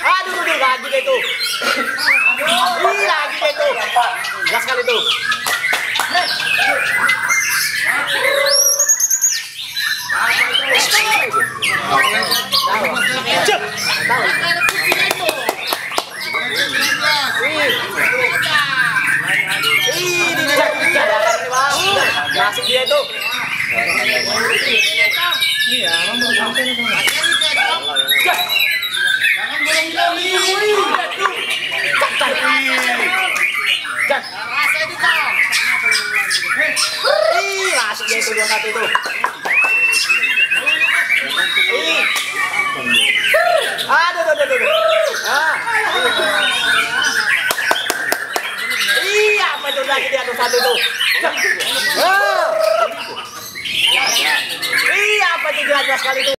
Aduh, lagi deh tuh. Ih, lagi deh tuh. Gas kali tuh. Masuk dia itu. Iya, orang baru sampai nih. Masuk dia itu 21 itu. Aduh. Ah. Apa itu lagi dia 21 itu? Apa itu dia 2 kali itu?